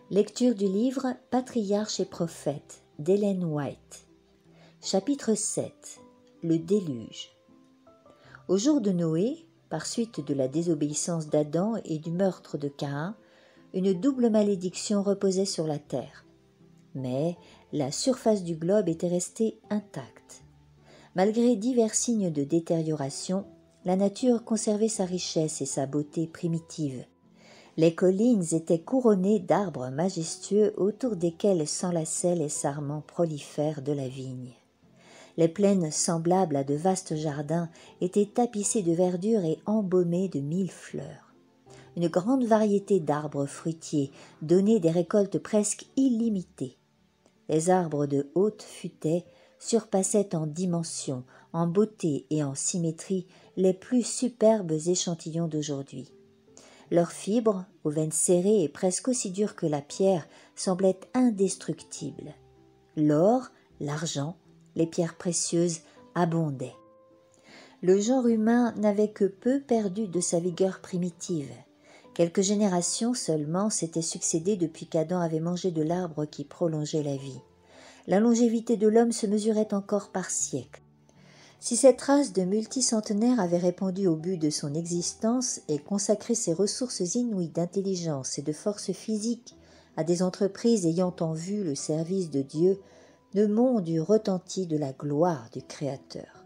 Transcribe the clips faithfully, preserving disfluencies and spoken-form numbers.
Lecture du livre Patriarches et prophètes d'Ellen White. Chapitre sept. Le déluge. Au jour de Noé, par suite de la désobéissance d'Adam et du meurtre de Caïn, une double malédiction reposait sur la terre. Mais la surface du globe était restée intacte. Malgré divers signes de détérioration, la nature conservait sa richesse et sa beauté primitive. Les collines étaient couronnées d'arbres majestueux autour desquels s'enlaçaient les sarments prolifères de la vigne. Les plaines semblables à de vastes jardins étaient tapissées de verdure et embaumées de mille fleurs. Une grande variété d'arbres fruitiers donnait des récoltes presque illimitées. Les arbres de haute futaie surpassaient en dimension, en beauté et en symétrie les plus superbes échantillons d'aujourd'hui. Leurs fibres, aux veines serrées et presque aussi dures que la pierre, semblaient indestructibles. L'or, l'argent, les pierres précieuses abondaient. Le genre humain n'avait que peu perdu de sa vigueur primitive. Quelques générations seulement s'étaient succédées depuis qu'Adam avait mangé de l'arbre qui prolongeait la vie. La longévité de l'homme se mesurait encore par siècles. Si cette race de multicentenaires avait répondu au but de son existence et consacré ses ressources inouïes d'intelligence et de force physique à des entreprises ayant en vue le service de Dieu, le monde eût retenti de la gloire du Créateur.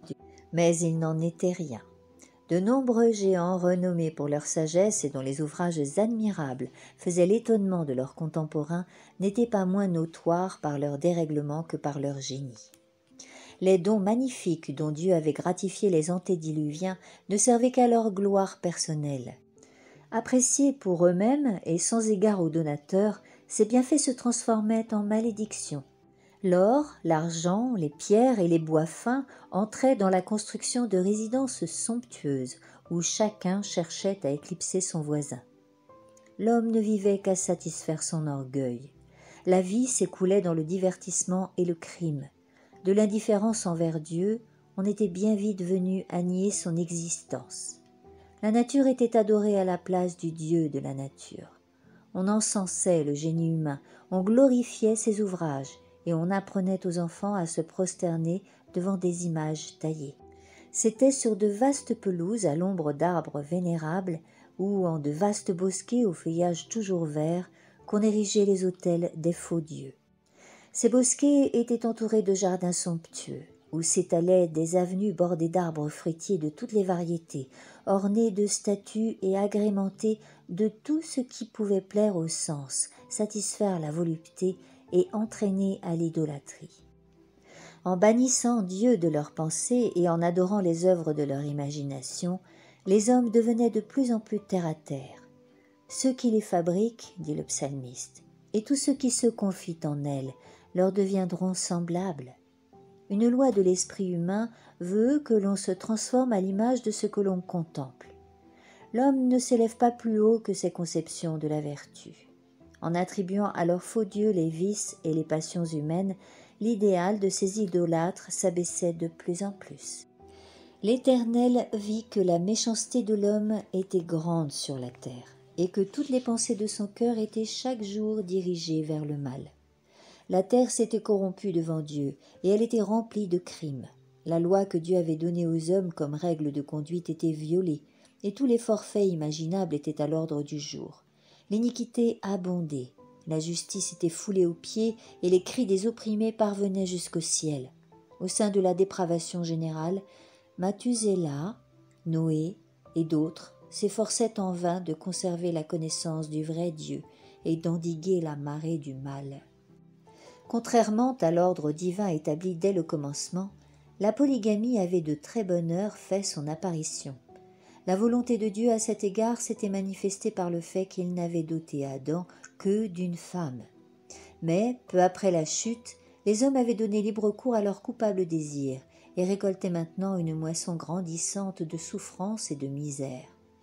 Mais il n'en était rien. De nombreux géants renommés pour leur sagesse et dont les ouvrages admirables faisaient l'étonnement de leurs contemporains n'étaient pas moins notoires par leur dérèglement que par leur génie. Les dons magnifiques dont Dieu avait gratifié les antédiluviens ne servaient qu'à leur gloire personnelle. Appréciés pour eux-mêmes et sans égard aux donateurs, ces bienfaits se transformaient en malédictions. L'or, l'argent, les pierres et les bois fins entraient dans la construction de résidences somptueuses où chacun cherchait à éclipser son voisin. L'homme ne vivait qu'à satisfaire son orgueil. La vie s'écoulait dans le divertissement et le crime. De l'indifférence envers Dieu, on était bien vite venu à nier son existence. La nature était adorée à la place du Dieu de la nature. On encensait le génie humain, on glorifiait ses ouvrages, et on apprenait aux enfants à se prosterner devant des images taillées. C'était sur de vastes pelouses à l'ombre d'arbres vénérables ou en de vastes bosquets au feuillage toujours vert qu'on érigeait les autels des faux dieux. Ces bosquets étaient entourés de jardins somptueux, où s'étalaient des avenues bordées d'arbres fruitiers de toutes les variétés, ornées de statues et agrémentées de tout ce qui pouvait plaire aux sens, satisfaire la volupté et entraîner à l'idolâtrie. En bannissant Dieu de leurs pensées et en adorant les œuvres de leur imagination, les hommes devenaient de plus en plus terre à terre. Ceux qui les fabriquent, dit le psalmiste, et tous ceux qui se confient en elles, leur deviendront semblables. Une loi de l'esprit humain veut que l'on se transforme à l'image de ce que l'on contemple. L'homme ne s'élève pas plus haut que ses conceptions de la vertu. En attribuant à leurs faux dieux les vices et les passions humaines, l'idéal de ces idolâtres s'abaissait de plus en plus. L'Éternel vit que la méchanceté de l'homme était grande sur la terre, et que toutes les pensées de son cœur étaient chaque jour dirigées vers le mal. La terre s'était corrompue devant Dieu, et elle était remplie de crimes. La loi que Dieu avait donnée aux hommes comme règle de conduite était violée, et tous les forfaits imaginables étaient à l'ordre du jour. L'iniquité abondait, la justice était foulée aux pieds, et les cris des opprimés parvenaient jusqu'au ciel. Au sein de la dépravation générale, Mathusela, Noé et d'autres s'efforçaient en vain de conserver la connaissance du vrai Dieu et d'endiguer la marée du mal. Contrairement à l'ordre divin établi dès le commencement, la polygamie avait de très bonne heure fait son apparition. La volonté de Dieu à cet égard s'était manifestée par le fait qu'il n'avait doté Adam que d'une femme. Mais, peu après la chute, les hommes avaient donné libre cours à leurs coupables désirs et récoltaient maintenant une moisson grandissante de souffrance et de misère.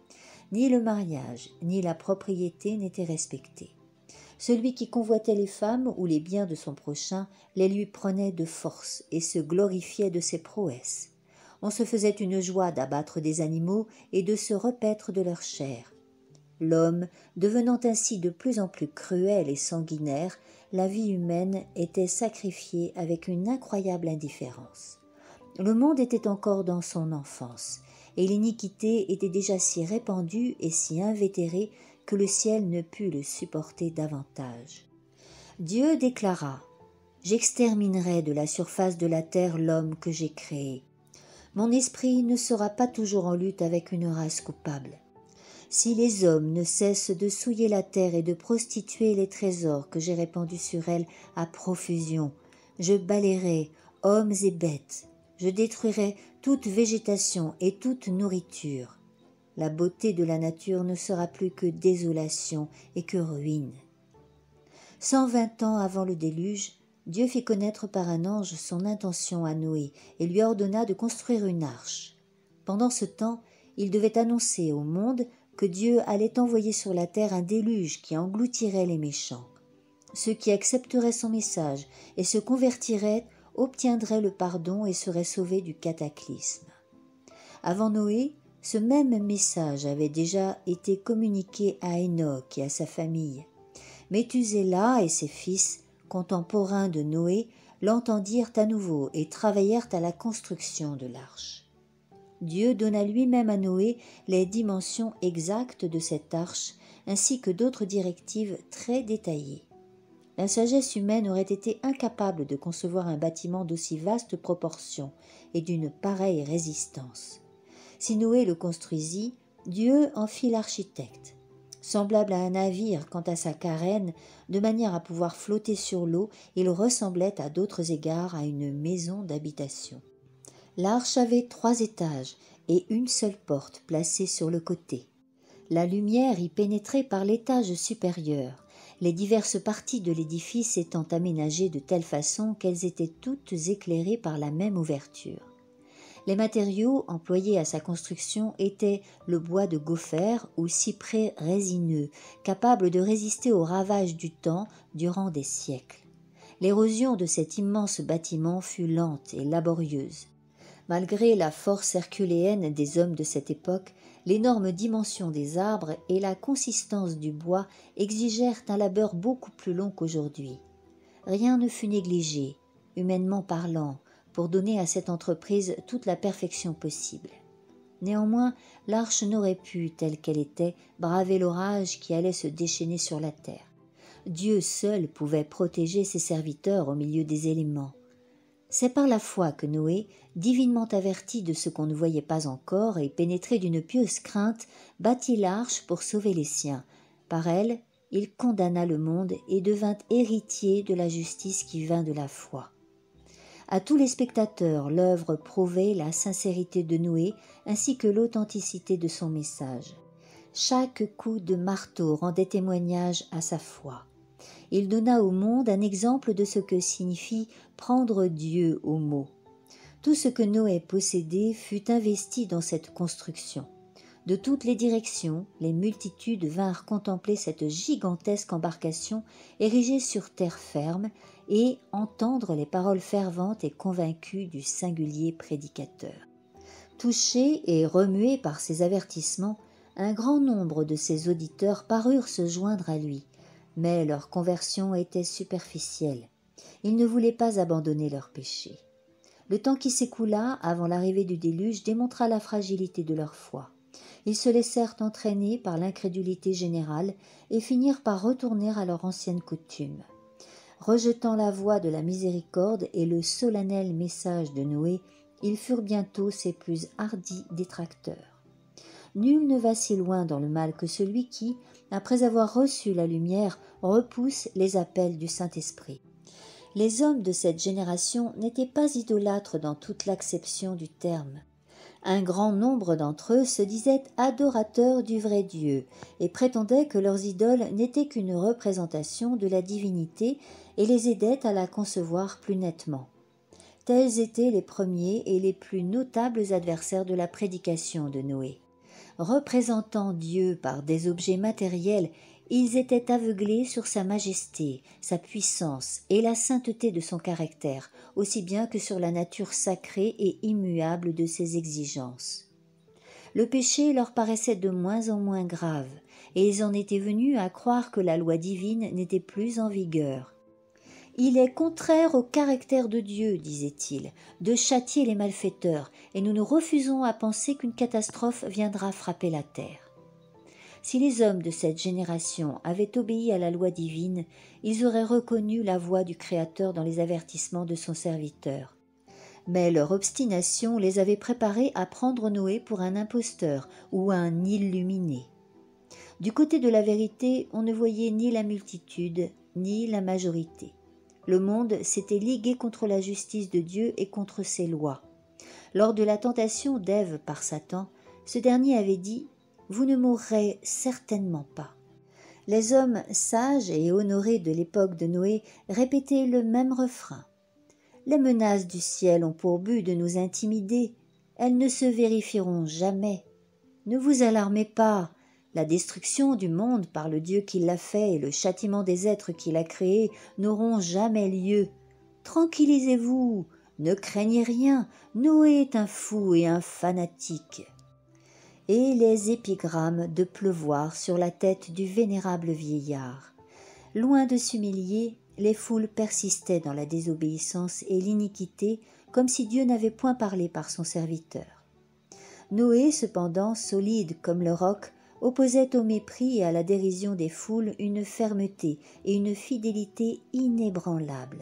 Ni le mariage, ni la propriété n'étaient respectés. Celui qui convoitait les femmes ou les biens de son prochain les lui prenait de force et se glorifiait de ses prouesses. On se faisait une joie d'abattre des animaux et de se repaître de leur chair. l'homme devenant ainsi de plus en plus cruel et sanguinaire, la vie humaine était sacrifiée avec une incroyable indifférence. Le monde était encore dans son enfance, et l'iniquité était déjà si répandue et si invétérée que le ciel ne put le supporter davantage. Dieu déclara « J'exterminerai de la surface de la terre l'homme que j'ai créé. Mon esprit ne sera pas toujours en lutte avec une race coupable. Si les hommes ne cessent de souiller la terre et de prostituer les trésors que j'ai répandus sur elle à profusion, je balayerai hommes et bêtes, je détruirai toute végétation et toute nourriture. La beauté de la nature ne sera plus que désolation et que ruine. » Cent vingt ans avant le déluge, Dieu fit connaître par un ange son intention à Noé et lui ordonna de construire une arche. Pendant ce temps, il devait annoncer au monde que Dieu allait envoyer sur la terre un déluge qui engloutirait les méchants. Ceux qui accepteraient son message et se convertiraient obtiendraient le pardon et seraient sauvés du cataclysme. Avant Noé, ce même message avait déjà été communiqué à Enoch et à sa famille. Méthusela et ses fils, contemporains de Noé, l'entendirent à nouveau et travaillèrent à la construction de l'arche. Dieu donna lui-même à Noé les dimensions exactes de cette arche, ainsi que d'autres directives très détaillées. La sagesse humaine aurait été incapable de concevoir un bâtiment d'aussi vastes proportions et d'une pareille résistance. Si Noé le construisit, Dieu en fit l'architecte. Semblable à un navire quant à sa carène, de manière à pouvoir flotter sur l'eau, il ressemblait à d'autres égards à une maison d'habitation. L'arche avait trois étages et une seule porte placée sur le côté. La lumière y pénétrait par l'étage supérieur, les diverses parties de l'édifice étant aménagées de telle façon qu'elles étaient toutes éclairées par la même ouverture. Les matériaux employés à sa construction étaient le bois de gopher ou cyprès résineux, capable de résister aux ravages du temps durant des siècles. L'érosion de cet immense bâtiment fut lente et laborieuse. Malgré la force herculéenne des hommes de cette époque, l'énorme dimension des arbres et la consistance du bois exigèrent un labeur beaucoup plus long qu'aujourd'hui. Rien ne fut négligé, humainement parlant, pour donner à cette entreprise toute la perfection possible. Néanmoins, l'arche n'aurait pu, telle qu'elle était, braver l'orage qui allait se déchaîner sur la terre. Dieu seul pouvait protéger ses serviteurs au milieu des éléments. C'est par la foi que Noé, divinement averti de ce qu'on ne voyait pas encore et pénétré d'une pieuse crainte, bâtit l'arche pour sauver les siens. Par elle, il condamna le monde et devint héritier de la justice qui vint de la foi. À tous les spectateurs, l'œuvre prouvait la sincérité de Noé ainsi que l'authenticité de son message. Chaque coup de marteau rendait témoignage à sa foi. Il donna au monde un exemple de ce que signifie prendre Dieu au mot. Tout ce que Noé possédait fut investi dans cette construction. De toutes les directions, les multitudes vinrent contempler cette gigantesque embarcation érigée sur terre ferme et entendre les paroles ferventes et convaincues du singulier prédicateur. Touchés et remués par ces avertissements, un grand nombre de ses auditeurs parurent se joindre à lui, mais leur conversion était superficielle. Ils ne voulaient pas abandonner leur péché. Le temps qui s'écoula avant l'arrivée du déluge démontra la fragilité de leur foi. Ils se laissèrent entraîner par l'incrédulité générale et finirent par retourner à leur ancienne coutume. Rejetant la voix de la miséricorde et le solennel message de Noé, ils furent bientôt ses plus hardis détracteurs. Nul ne va si loin dans le mal que celui qui, après avoir reçu la lumière, repousse les appels du Saint-Esprit. Les hommes de cette génération n'étaient pas idolâtres dans toute l'acception du terme. Un grand nombre d'entre eux se disaient adorateurs du vrai Dieu et prétendaient que leurs idoles n'étaient qu'une représentation de la divinité et les aidaient à la concevoir plus nettement. Tels étaient les premiers et les plus notables adversaires de la prédication de Noé. Représentant Dieu par des objets matériels, ils étaient aveuglés sur sa majesté, sa puissance et la sainteté de son caractère, aussi bien que sur la nature sacrée et immuable de ses exigences. Le péché leur paraissait de moins en moins grave, et ils en étaient venus à croire que la loi divine n'était plus en vigueur. « Il est contraire au caractère de Dieu, disait-il, de châtier les malfaiteurs, et nous nous refusons à penser qu'une catastrophe viendra frapper la terre. » Si les hommes de cette génération avaient obéi à la loi divine, ils auraient reconnu la voix du Créateur dans les avertissements de son serviteur. Mais leur obstination les avait préparés à prendre Noé pour un imposteur ou un illuminé. Du côté de la vérité, on ne voyait ni la multitude, ni la majorité. Le monde s'était ligué contre la justice de Dieu et contre ses lois. Lors de la tentation d'Ève par Satan, ce dernier avait dit « Vous ne mourrez certainement pas ». Les hommes sages et honorés de l'époque de Noé répétaient le même refrain. Les menaces du ciel ont pour but de nous intimider, elles ne se vérifieront jamais. Ne vous alarmez pas, la destruction du monde par le Dieu qui l'a fait et le châtiment des êtres qu'il a créés n'auront jamais lieu. Tranquillisez-vous, ne craignez rien, Noé est un fou et un fanatique. Et les épigrammes de pleuvoir sur la tête du vénérable vieillard. Loin de s'humilier, les foules persistaient dans la désobéissance et l'iniquité, comme si Dieu n'avait point parlé par son serviteur. Noé, cependant, solide comme le roc, opposait au mépris et à la dérision des foules une fermeté et une fidélité inébranlables.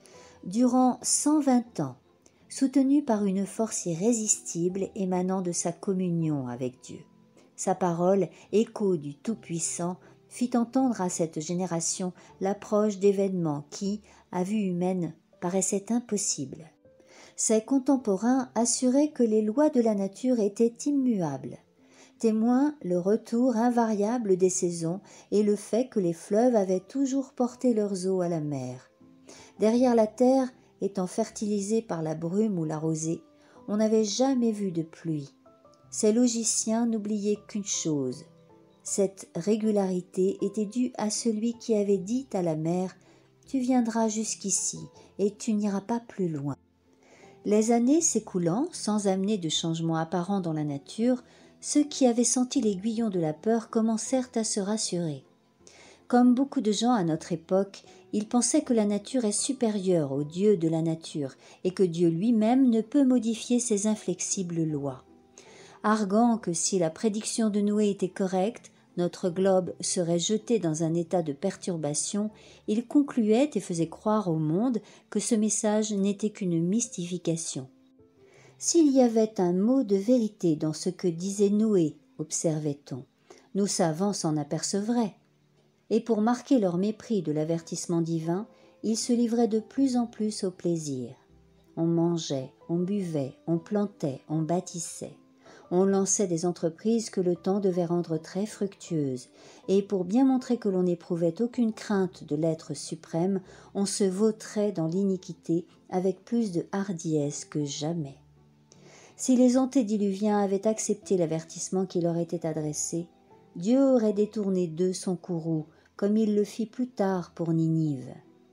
Durant cent vingt ans, soutenu par une force irrésistible émanant de sa communion avec Dieu, sa parole, écho du Tout-Puissant, fit entendre à cette génération l'approche d'événements qui, à vue humaine, paraissaient impossibles. Ses contemporains assuraient que les lois de la nature étaient immuables, témoin le retour invariable des saisons et le fait que les fleuves avaient toujours porté leurs eaux à la mer. Derrière la terre, étant fertilisée par la brume ou la rosée, on n'avait jamais vu de pluie. Ces logiciens n'oubliaient qu'une chose. Cette régularité était due à celui qui avait dit à la mer « Tu viendras jusqu'ici et tu n'iras pas plus loin ». Les années s'écoulant sans amener de changement apparent dans la nature, ceux qui avaient senti l'aiguillon de la peur commencèrent à se rassurer. Comme beaucoup de gens à notre époque, ils pensaient que la nature est supérieure au Dieu de la nature et que Dieu lui-même ne peut modifier ses inflexibles lois. Arguant que si la prédiction de Noé était correcte, notre globe serait jeté dans un état de perturbation, il concluait et faisait croire au monde que ce message n'était qu'une mystification. S'il y avait un mot de vérité dans ce que disait Noé, observait-on, nos savants s'en apercevraient. Et pour marquer leur mépris de l'avertissement divin, ils se livraient de plus en plus au plaisir. On mangeait, on buvait, on plantait, on bâtissait. On lançait des entreprises que le temps devait rendre très fructueuses, et pour bien montrer que l'on n'éprouvait aucune crainte de l'être suprême, on se vautrait dans l'iniquité avec plus de hardiesse que jamais. Si les antédiluviens avaient accepté l'avertissement qui leur était adressé, Dieu aurait détourné d'eux son courroux, comme il le fit plus tard pour Ninive.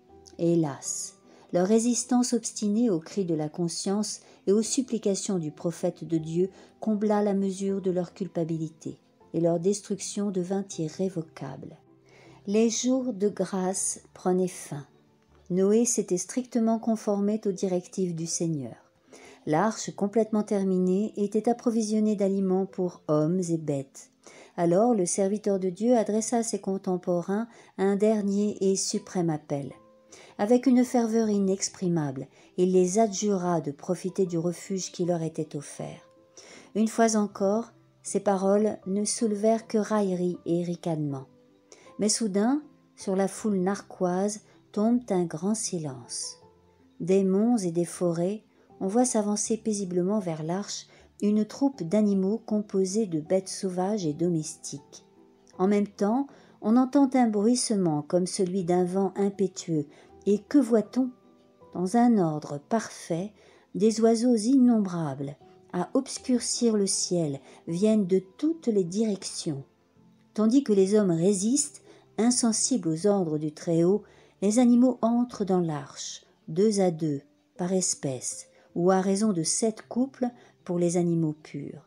Hélas, leur résistance obstinée aux cris de la conscience et aux supplications du prophète de Dieu combla la mesure de leur culpabilité, et leur destruction devint irrévocable. Les jours de grâce prenaient fin. Noé s'était strictement conformé aux directives du Seigneur. L'arche, complètement terminée, était approvisionnée d'aliments pour hommes et bêtes. Alors le serviteur de Dieu adressa à ses contemporains un dernier et suprême appel. Avec une ferveur inexprimable, il les adjura de profiter du refuge qui leur était offert. Une fois encore, ces paroles ne soulevèrent que raillerie et ricanement. Mais soudain, sur la foule narquoise, tombe un grand silence. Des monts et des forêts, on voit s'avancer paisiblement vers l'arche une troupe d'animaux composée de bêtes sauvages et domestiques. En même temps, on entend un bruissement comme celui d'un vent impétueux, et que voit-on? Dans un ordre parfait, des oiseaux innombrables, à obscurcir le ciel, viennent de toutes les directions. Tandis que les hommes résistent, insensibles aux ordres du Très-Haut, les animaux entrent dans l'arche, deux à deux, par espèce, ou à raison de sept couples pour les animaux purs.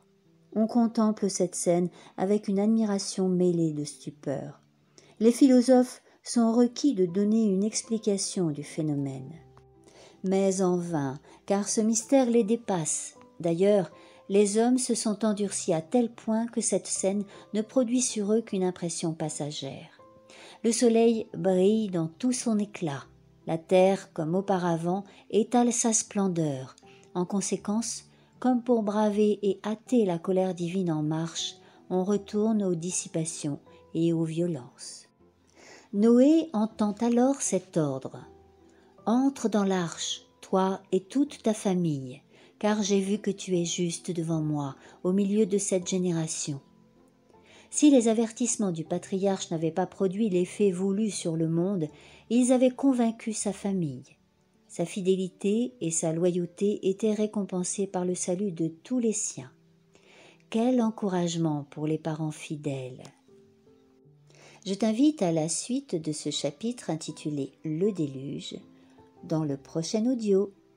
On contemple cette scène avec une admiration mêlée de stupeur. Les philosophes sont requis de donner une explication du phénomène. Mais en vain, car ce mystère les dépasse. D'ailleurs, les hommes se sont endurcis à tel point que cette scène ne produit sur eux qu'une impression passagère. Le soleil brille dans tout son éclat. La terre, comme auparavant, étale sa splendeur. En conséquence, comme pour braver et hâter la colère divine en marche, on retourne aux dissipations et aux violences. Noé entend alors cet ordre. « Entre dans l'arche, toi et toute ta famille, car j'ai vu que tu es juste devant moi, au milieu de cette génération. » Si les avertissements du patriarche n'avaient pas produit l'effet voulu sur le monde, ils avaient convaincu sa famille. Sa fidélité et sa loyauté étaient récompensées par le salut de tous les siens. Quel encouragement pour les parents fidèles! Je t'invite à la suite de ce chapitre intitulé « Le déluge » dans le prochain audio.